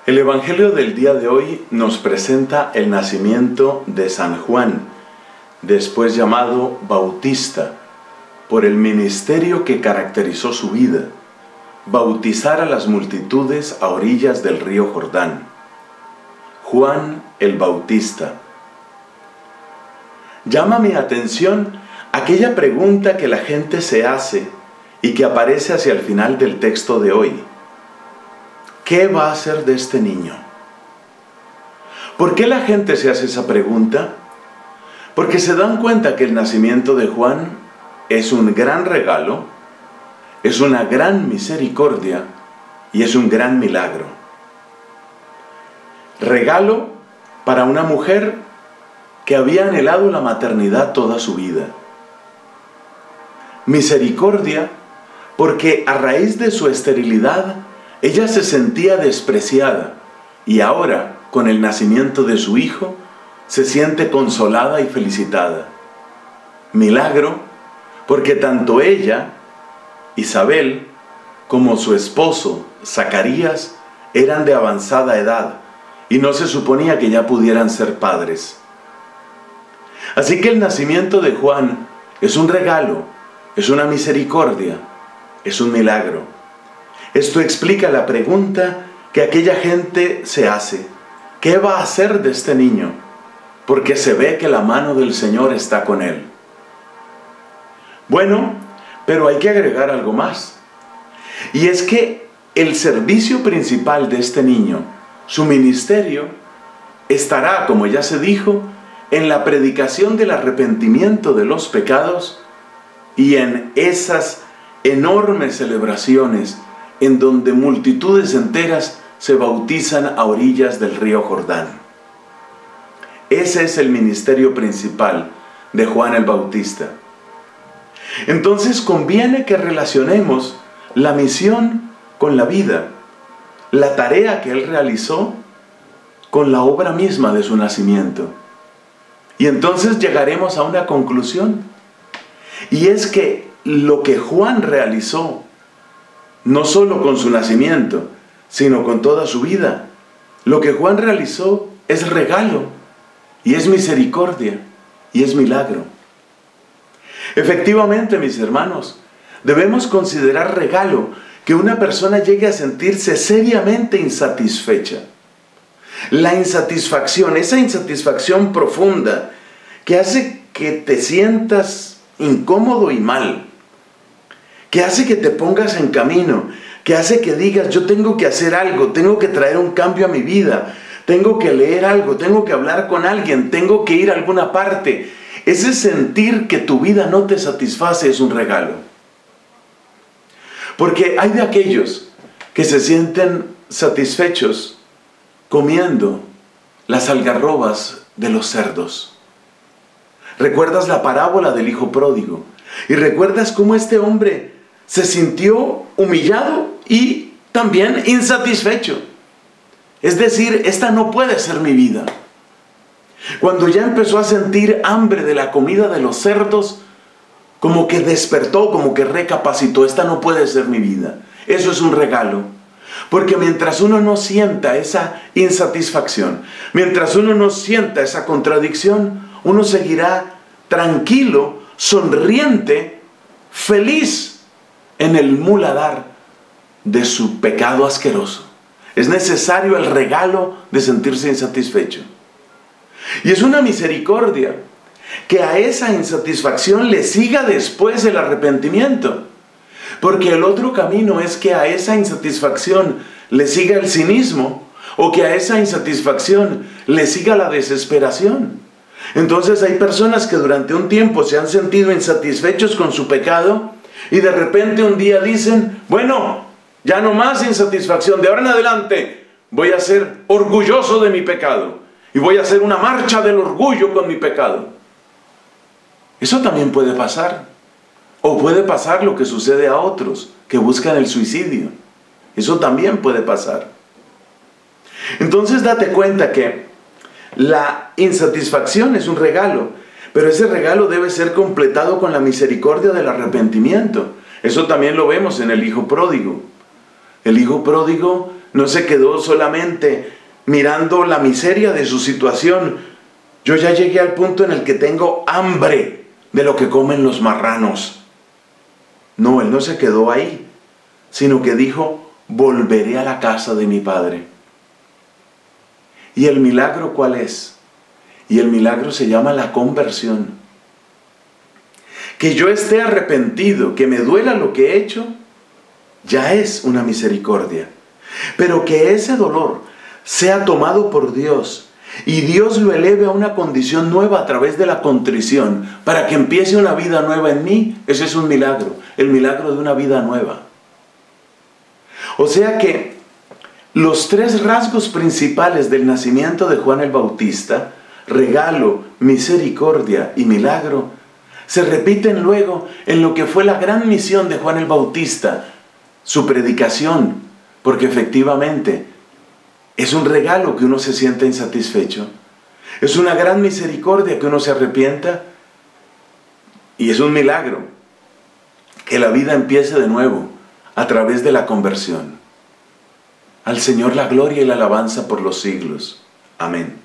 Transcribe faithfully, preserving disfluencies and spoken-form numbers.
El Evangelio del día de hoy nos presenta el nacimiento de San Juan, después llamado Bautista, por el ministerio que caracterizó su vida: bautizar a las multitudes a orillas del río Jordán. Juan el Bautista. Llama mi atención aquella pregunta que la gente se hace y que aparece hacia el final del texto de hoy. ¿Qué va a hacer de este niño? ¿Por qué la gente se hace esa pregunta? Porque se dan cuenta que el nacimiento de Juan es un gran regalo, es una gran misericordia y es un gran milagro. Regalo para una mujer que había anhelado la maternidad toda su vida. Misericordia porque a raíz de su esterilidad ella se sentía despreciada y ahora, con el nacimiento de su hijo, se siente consolada y felicitada. Milagro porque tanto ella, Isabel, como su esposo, Zacarías, eran de avanzada edad y no se suponía que ya pudieran ser padres. Así que el nacimiento de Juan es un regalo, es una misericordia, es un milagro. Esto explica la pregunta que aquella gente se hace: ¿qué va a hacer de este niño? Porque se ve que la mano del Señor está con él. Bueno, pero hay que agregar algo más. Y es que el servicio principal de este niño, su ministerio, estará, como ya se dijo, en la predicación del arrepentimiento de los pecados y en esas enormes celebraciones en donde multitudes enteras se bautizan a orillas del río Jordán. Ese es el ministerio principal de Juan el Bautista. Entonces conviene que relacionemos la misión con la vida, la tarea que él realizó con la obra misma de su nacimiento. Y entonces llegaremos a una conclusión. Y es que lo que Juan realizó, no solo con su nacimiento, sino con toda su vida, lo que Juan realizó es regalo, y es misericordia, y es milagro. Efectivamente, mis hermanos, debemos considerar regalo que una persona llegue a sentirse seriamente insatisfecha. La insatisfacción, esa insatisfacción profunda que hace que te sientas incómodo y mal, que hace que te pongas en camino, que hace que digas: yo tengo que hacer algo, tengo que traer un cambio a mi vida, tengo que leer algo, tengo que hablar con alguien, tengo que ir a alguna parte. Ese sentir que tu vida no te satisface es un regalo. Porque hay de aquellos que se sienten satisfechos comiendo las algarrobas de los cerdos. ¿Recuerdas la parábola del hijo pródigo? Y recuerdas cómo este hombre se sintió humillado y también insatisfecho. Es decir, esta no puede ser mi vida. Cuando ya empezó a sentir hambre de la comida de los cerdos, como que despertó, como que recapacitó: esta no puede ser mi vida. Eso es un regalo. Porque mientras uno no sienta esa insatisfacción, mientras uno no sienta esa contradicción, uno seguirá tranquilo, sonriente, feliz en el muladar de su pecado asqueroso. Es necesario el regalo de sentirse insatisfecho. Y es una misericordia que a esa insatisfacción le siga después el arrepentimiento. Porque el otro camino es que a esa insatisfacción le siga el cinismo, o que a esa insatisfacción le siga la desesperación. Entonces hay personas que durante un tiempo se han sentido insatisfechos con su pecado y de repente un día dicen: bueno, ya no más insatisfacción, de ahora en adelante voy a ser orgulloso de mi pecado y voy a hacer una marcha del orgullo con mi pecado. Eso también puede pasar. O puede pasar lo que sucede a otros que buscan el suicidio. Eso también puede pasar. Entonces date cuenta que la insatisfacción es un regalo, pero ese regalo debe ser completado con la misericordia del arrepentimiento. Eso también lo vemos en el hijo pródigo. El hijo pródigo no se quedó solamente mirando la miseria de su situación. Yo ya llegué al punto en el que tengo hambre de lo que comen los marranos. No, él no se quedó ahí, sino que dijo, volveré a la casa de mi padre. ¿Y el milagro cuál es? Y el milagro se llama la conversión. Que yo esté arrepentido, que me duela lo que he hecho, ya es una misericordia. Pero que ese dolor sea tomado por Dios y Dios lo eleve a una condición nueva a través de la contrición para que empiece una vida nueva en mí, ese es un milagro, el milagro de una vida nueva. O sea que los tres rasgos principales del nacimiento de Juan el Bautista, regalo, misericordia y milagro, se repiten luego en lo que fue la gran misión de Juan el Bautista, su predicación, porque efectivamente es un regalo que uno se sienta insatisfecho, es una gran misericordia que uno se arrepienta y es un milagro que la vida empiece de nuevo a través de la conversión. Al Señor la gloria y la alabanza por los siglos. Amén.